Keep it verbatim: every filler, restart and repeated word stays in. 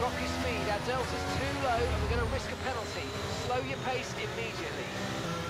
drop your speed. Our delta's too low and we're going to risk a penalty. Slow your pace immediately.